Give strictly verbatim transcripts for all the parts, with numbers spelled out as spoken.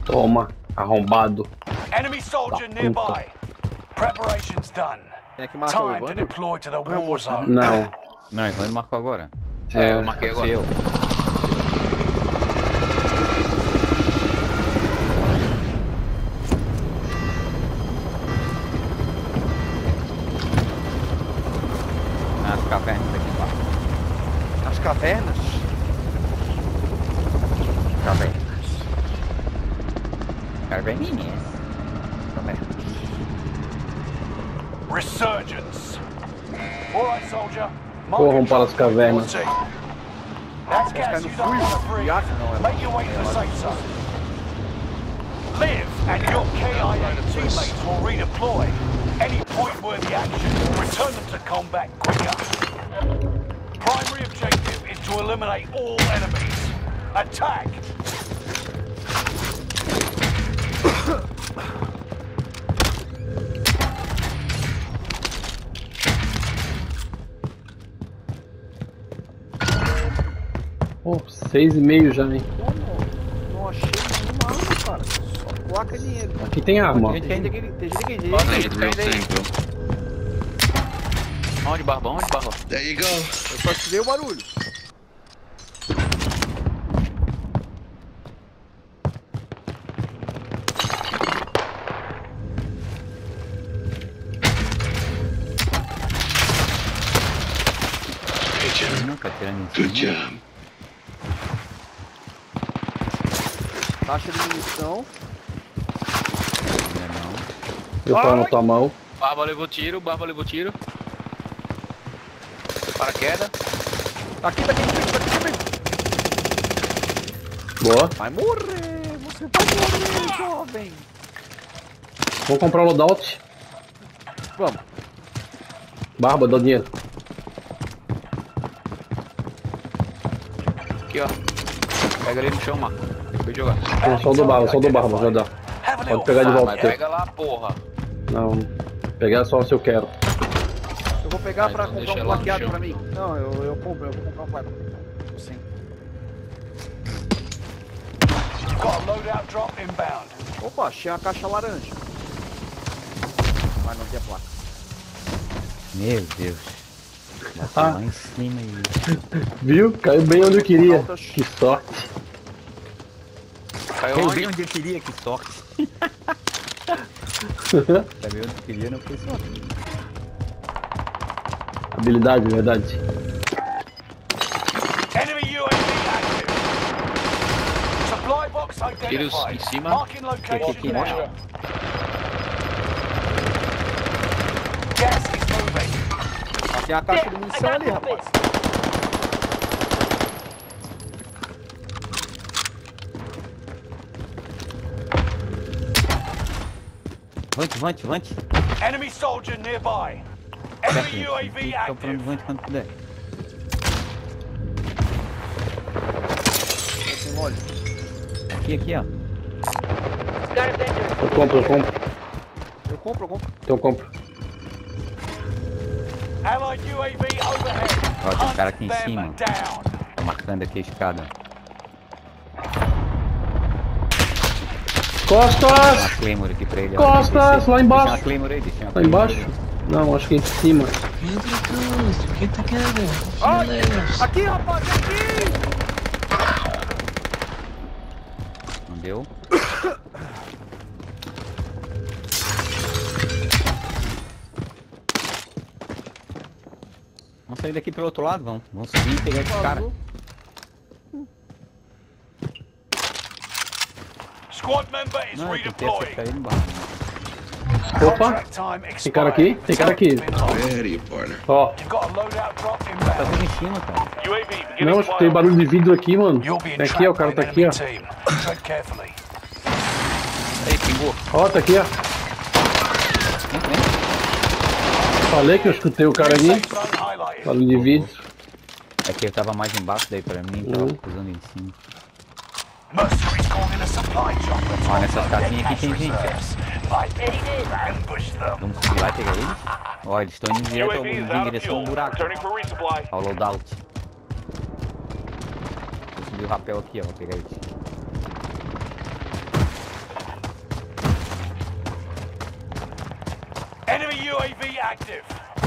Toma, arrombado. Enemy soldier nearby. Preparations done. Quem é que marcou o Time to Evandro? deploy to the war zone. Não. Não, Evandro marcou agora. É, eu marquei agora. Eu. As cavernas aqui embaixo. As cavernas? Cavernas. Caverninhas. Cavernas. Resurgence. All right, soldier. Corram para as cavernas. That's gas you don't want to breathe. Make your way to the safe zone. Live and your K I A teammates will redeploy. Any point-worthy action will return them to combat quicker. Primary objective is to eliminate all enemies. Attack! Pô, seis e meio já, hein? Não achei nenhuma arma, cara. Só placa dinheiro. Aqui tem arma. Tem gente aqui, tem gente aqui. Bota aí, Tem do meu gente aí. tempo. Onde, Barbão? Onde, Barbão? There you go. Eu só escutei o barulho. Nunca tirando em Good cima. job. Caixa de munição. Ainda não. Eu tô na tua mão. Barba levou tiro, Barba levou tiro. Paraquedas. Tá aqui, tá aqui, tá aqui, tá aqui, tá aqui. Boa. Vai morrer, você vai morrer, jovem. Vou comprar o loadout. Vamos. Barba, dá dinheiro. Aqui, ó. Pega ele no chão, Marco. Depois de jogar. Não, só do barba, só do barba, já dá. Have a Pode little pegar de fun, volta. Mas pega lá, porra. Não, pegar só se eu quero. Eu vou pegar Ah, pra então comprar deixa um lá no plaqueado chão. pra mim. Não, eu, eu compro, eu vou comprar um plaqueado. Sim. You've got a loadout drop inbound. Opa, achei uma caixa laranja. Mas não tinha placa. Meu Deus. Bateu Ah. lá em cima e... Viu? Caiu bem onde eu queria. Altas- Que sorte. Caiu Eu bem onde eu queria, que sorte. Caiu onde eu queria, não foi sorte. Habilidade, verdade. Enemy U A V active. Supply box Tiros em identified. cima. Marking Aqui, location aqui, now. mostra. Gas is moving. Tem a caixa de munição ali, rapaz. Vante, vante, vante. Enemy soldier nearby. Enemy U A V Tô procurando active. vante quando puder. Tem óleo. Aqui, aqui, ó. Eu compro, eu compro. Eu compro, eu compro. Então eu compro. Allied U A V overhead. Ó, tem um cara aqui Hunt em them cima. down. Tá marcando aqui a escada. Tem Costas! uma Claymore aqui pra ele. ó. Costas, Descer. lá embaixo. Deixa uma Claymore aí, deixa uma Lá Claymore embaixo? aí. Não, acho que é em cima. Get together. Ai, aqui, rapaz, aqui! Não deu? Vamos sair daqui pelo outro lado, vamos. Vamos subir e pegar esse cara. Squad member is Não, eu tentei acertar redeploying. ele embaixo. Opa! Contract time Tem cara aqui? expired. Tem cara aqui. Where are you, partner? Ó. You've got a loadout drop Tá inbound. tudo em cima, cara. U A V beginning Não, escutei barulho de vidro aqui, mano. You'll be Tá aqui, ó, o entrapped cara by tá an aqui, ó. enemy team. Tread carefully. Aí, pingou. Ó, tá aqui, ó. Vem, vem. Falei que eu escutei o cara ali. Safe zone highlighted. Barulho de vidro. É que eu tava mais embaixo daí pra mim, tava Uhum. cruzando em cima. Mercenaries calling a supply drop. Ó, nessas casinhas aqui tem gente, ó. Ambush them. Vamos subir lá e pegar eles? Ó, eles estão indo direto ao, U A V is em out of direção ao fuel. buraco. Returning for resupply. Ao loadout. Vou subir o rapel aqui, ó, vou pegar eles. Enemy U A V active.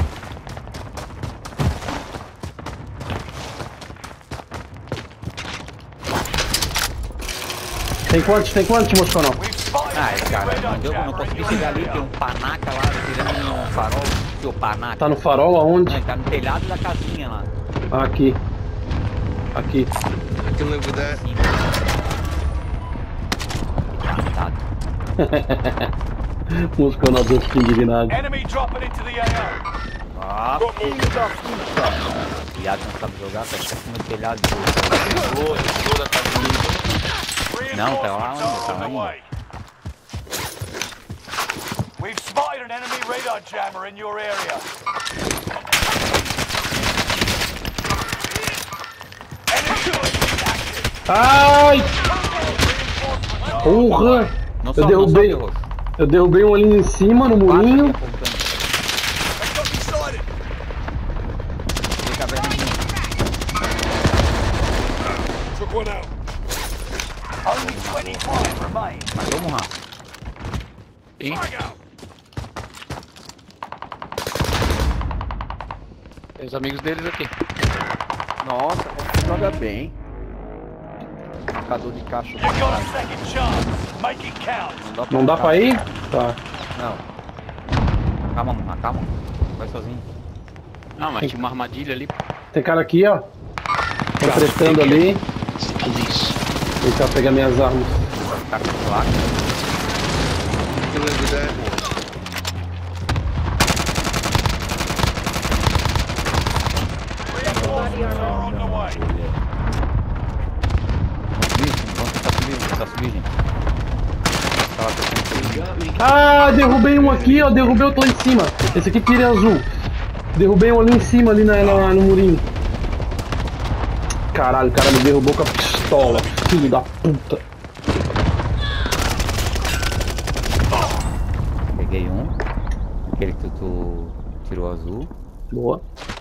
Tem quantos? Tem quantos, Mosconão? We've spotted Ai, enemy cara, radar não deu, não jammer in consegui your chegar ali, tem area. um panaca lá, tirando um farol, seu panaca. Tá no farol aonde? Não, tá no telhado da casinha lá. Ah, aqui. Aqui. I can live with that. Engraçado. Mosconão deu fica indignado. Enemy dropping into the A O. Ah, Filho da puta. viado não sabe jogar, tá aqui no telhado. Toda casinha. Não, tá lá Reinforcements onde? are Tá on the onde? way. We've spotted an enemy radar jammer in your area. Enemy U A V active. Ai! Reinforcements are Porra! Não Eu sobe, derrubei. não sobe, Roxo. Eu derrubei um ali em cima, no Quatro murinho. aqui apontando. Fica vendo. only twenty-five remain. Mas vamos lá. Sim. Tem os amigos deles aqui. Nossa, como que joga bem. Marcador de caixa. You've got a second chance. Make it count. Não dá pra ir? Tá. Não. Calma, mano, calma. Vai sozinho. Não, mas tinha uma armadilha ali. Tem cara aqui, ó. Tá tretando ali. Ele tá pegando minhas armas. Tá com placa. I can live with that. Reinforcements are on the way. Vamos tentar subir, vamos tentar subir, gente. Tava tentando subir. Ah, derrubei um aqui, ó. Derrubei outro lá em cima. Esse aqui tira azul. Derrubei um ali em cima, ali na, na- no murinho. Caralho, o cara me derrubou com a pistola. Filho da puta. Peguei um. Aquele que tu, tu tirou azul. Boa.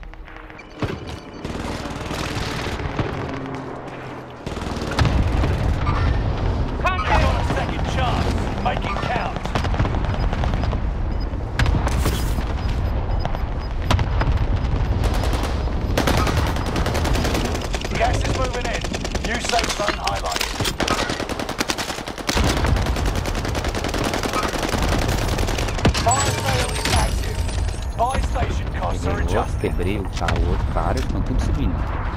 You've got a second chance. Make it count. Gas is moving in. New safe zone highlighted. Fire sale is active. Buy station costs are Peguei o outro, adjusted. quebrei o cara, o outro cara, estão tudo subindo.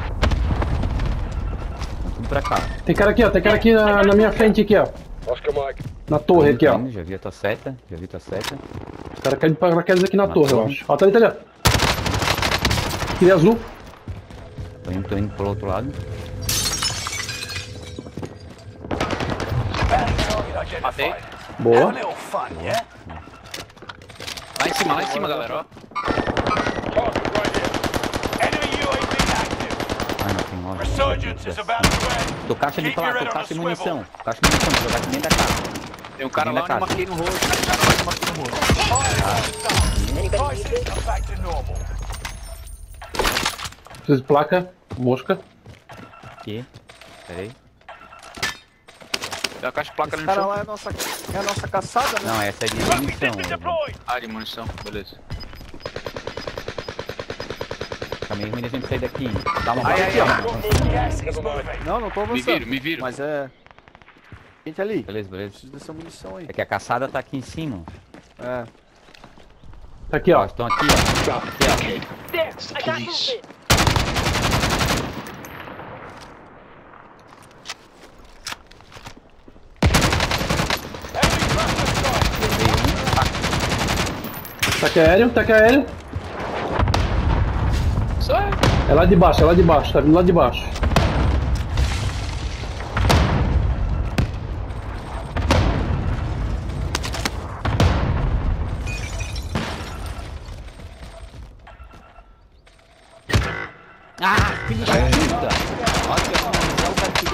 Estão tudo pra cá. Tem cara aqui, ó. Tem cara aqui na, na minha frente aqui, ó. Na torre aqui, ó. Indo, já vi a tua seta, já vi a tua seta. Os caras querem paraquedas aqui na Na torre, eu torre. acho. Ó, tá ali, tá ali, ó. Aquele azul. Tô indo, tô indo pro outro lado. Bounty target identified. Have a Boa. little fun, yeah? Lá em cima, lá em cima, galera, ó. Enemy U A V active. Ai, não, tem nove. Resurgence is about to end. Tô caixa de Keep your placa, head tô on a caixa de swivel. munição. Caixa de munição, vou jogar aqui dentro da casa. Tem um cara Vem lá da onde eu casa. marquei no rosto. Tem um cara lá onde eu marquei no rosto. Fire done. Prices are back to normal. Preciso de placa. Mosca. Aqui. Pera aí. Tem uma caixa de placa Esse ali no cara chão. lá é a nossa, é a nossa caçada, né? Não, essa é de Rapid munição. dip deployed. Ah, de munição, beleza. Tá meio ruim da gente sair daqui. Dá uma Ai, bala ai, aqui, ai. ó. Gas is moving. Não, não tô Me avançando. viro, me viro. Mas é... Gente ali. Beleza, beleza. Preciso dessa munição aí. É que a caçada tá aqui em cima. É. Tá aqui, Ó, ó. estão aqui, ó. Aqui, There, I got movement. Enemy cluster strike. Taque aéreo, taque aéreo. Só é. É lá de baixo, é lá de baixo. Tá vindo lá de baixo. ó. Ah, filho da puta! Olha que essa munição, o cara pegou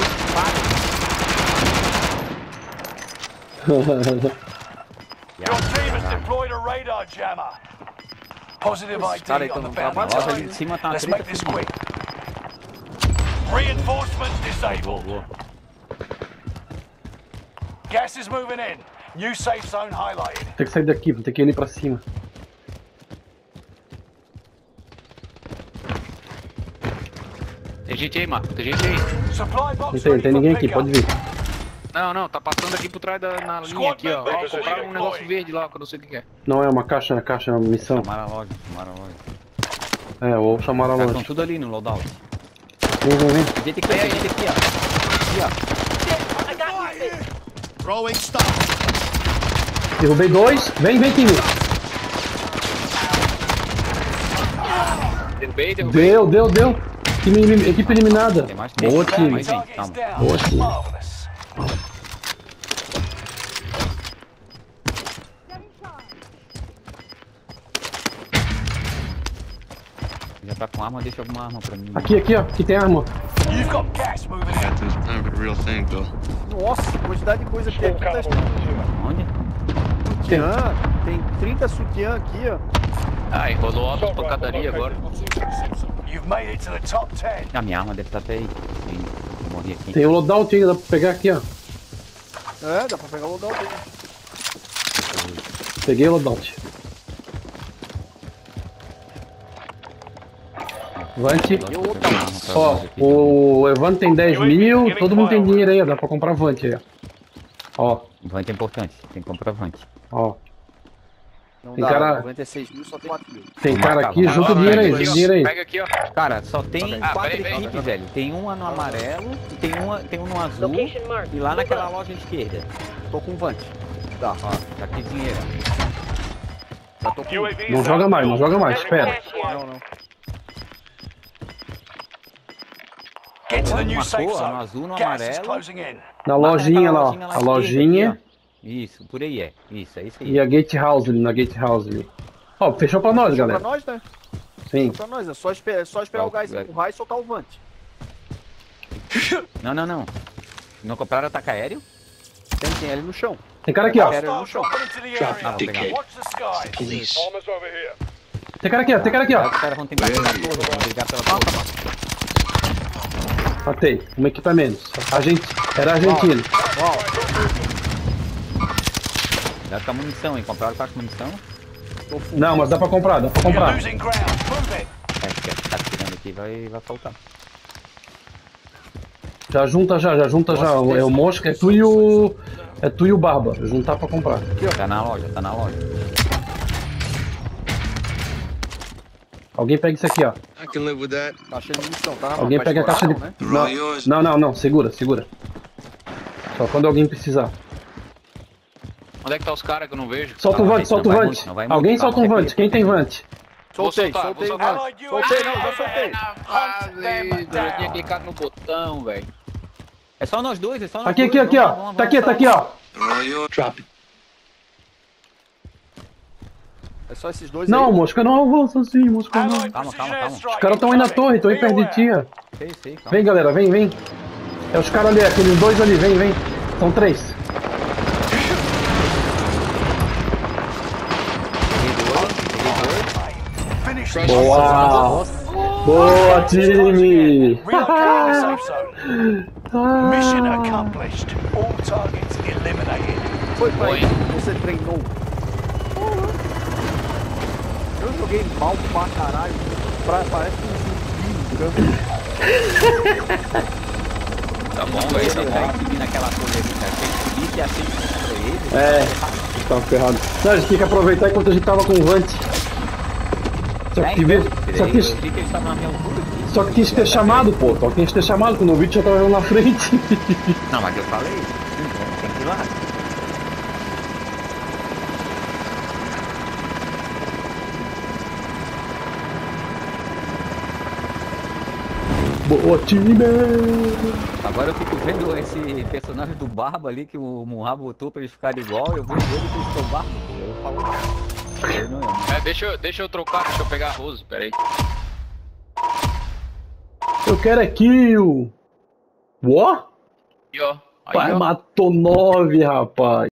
de faca. Your team has deployed a radar jammer. Positive Esses caras aí I D on tão the no bounty trabalho. Loja ali target. de cima tá uma Let's treta make this fudida. quick. Reinforcements disabled. Boa. Gas is moving in. New safe zone highlighted. Tem que sair daqui, vou ter que ir ali pra cima. Tem gente aí, Marco. Tem gente aí. Supply box Não tem, ready tem for ninguém aqui, pickup. pode vir. Não, não, tá passando aqui por trás da na linha aqui, ó. Ó, compraram um negócio verde lá, que eu não sei o que que é. Não é uma caixa, é uma caixa, é uma missão. Chamaram a loja, chamaram a loja. É, ou chamar a Os caras loja. estão tudo ali no loadout. Vem, vem, vem. Gente aqui, ó, gente aqui, ó. Aqui, ó. Throwing stuff. Derrubei dois. Vem, vem, time. Derrubei, derrubei. Deu, deu, deu. Time, elim- equipe eliminada. Tem mais tem. Boa, Tem time. mais gente, Target is calma. down. Boa, time. Marvelous. Já tá com arma, deixa alguma arma pra mim. Aqui, aqui, ó. Aqui tem arma. You've got gas moving in. Got this time for the real thing, Bill. Nossa, quantidade de coisa que tem aqui tá Onde? sutiã. Tem trinta sutiã aqui, ó. Ah, enrolou altas pancadaria agora. You've made it to the top ten. A minha arma deve estar até aí. Sim, eu morri aqui. Tem o loadout ainda, dá pra pegar aqui, ó. É, dá pra pegar o local dele. Peguei o loadout. Vante. Ó, o Evandro tem dez mil, todo mundo tem dinheiro aí, ó. Dá pra comprar Vante aí, ó. Ó, Vante é importante, tem que comprar Vante. ó. Não Tem dá, cara- noventa e seis mil só tem quatro mil. Tem cara aqui, Ó, junta o Ó, dinheiro aí, pega junta o aqui, ó. dinheiro aí. Pega aqui, ó. Cara, só tem Ah, quatro peraí, peraí. equipes, velho. Tem uma no amarelo, e tem, uma, tem um no azul Location marked. e lá naquela loja esquerda. Tô com vante. Tá. Ó, tá aqui dinheiro. Já tô com. Não joga mais, não joga mais, espera. Cash here. Não, não. Get to the new Marcou, safe ó, no zone. azul, no Gas is amarelo. closing in. Na Lá lojinha naquela lá, ó. lojinha lá A esquerda lojinha aqui, ó. Isso, por aí é. Isso, é isso aí. e a Gatehouse ali, na Gatehouse ali. Ó, fechou pra nós, Pra galera. nós, né? Sim. Pra nós, é só esperar, é só esperar Ó, o gás velho. empurrar e soltar o vante. Não, não, não. Não compraram ataque aéreo? Tem, tem ele no chão. Tem cara aqui, ó. Quero no chão. Dropping into the Ah, area. vou pegar. Watch the skies. Police. Tem cara aqui, ó. Tem cara aqui, ó. Os caras vão tentar pegar a torre, vão brigar pela torre. Matei. Um equipamento. Argent... Era argentino. Dá com a munição, hein? Compraram caixa de munição? Tô full. Não, mas dá pra comprar, dá pra You're comprar. losing ground. Move it. É, que tá tirando aqui, vai, vai faltar. Já junta já, já junta já. É o Mosca, é tu e o... É tu e o Barba. Juntar pra comprar. Tá na loja, tá na loja. Alguém pega isso aqui, ó. I can live with that. Caixa de munição, tá na mão. Alguém Vai pega a caixa de... estourar, não, né? They're all Não, yours. não, não, não. Segura, segura. Só quando alguém precisar. Onde é que tá os caras que eu não vejo? Solta o Não, Vante, gente, solta o não vai Vante. muito, não vai muito, Alguém calma, solta um tem Vante. que- Quem tem Vante? Vou Soltei, soltar, soltei vou o soltar. vante. Soltei, não, já soltei. Hunt them down. Eu tinha clicado no botão, velho. É só nós dois, é só nós Aqui, dois. aqui, aqui, vamos lá, ó. vamos Tá aqui, tá aqui, ó. They're all yours. Drop it. É só esses dois Não, aí. Mosca não avança assim, Mosca não. Allied Calma, precision calma, calma. airstrike Os caras tão aí na incoming. torre, tão aí Be perto de aware. ti, ó. Sei, sei, calma. Vem, galera, vem, vem. É os caras ali, aqueles dois ali, vem, vem. São três. Finish this. Boa! Boa, time! Relocate the safe zone. Ah. Mission accomplished. All targets eliminated. Foi pra Foi. aí que você treinou. Eu joguei mal pra caralho. Pra, parece um zumbi. Tá bom, velho, tá Ele bom. vai subir naquela torre ali, cara. Tem que subir e assim contra ele. É, tava ferrado. Não, a gente tem que aproveitar enquanto a gente tava com o Vante. Só É, que, então, só eu quis, vi que eles estavam na minha altura aqui. só que quis ter chamado, pô. Só quis ter chamado, quando o vídeo já tava lá na frente. Não, mas eu falei. Então, tem que ir lá. Boa, time! Agora eu fico vendo esse personagem do Barba ali que o Munha botou pra eles ficarem igual. Eu vejo ele que eles estão Barba. Eu falo. Eu não, eu É, deixa, eu- deixa eu trocar, deixa eu pegar a Rose, peraí. Eu quero é kill! What? Aqui, ó. Aí, Pai, ó. matou nove, rapaz.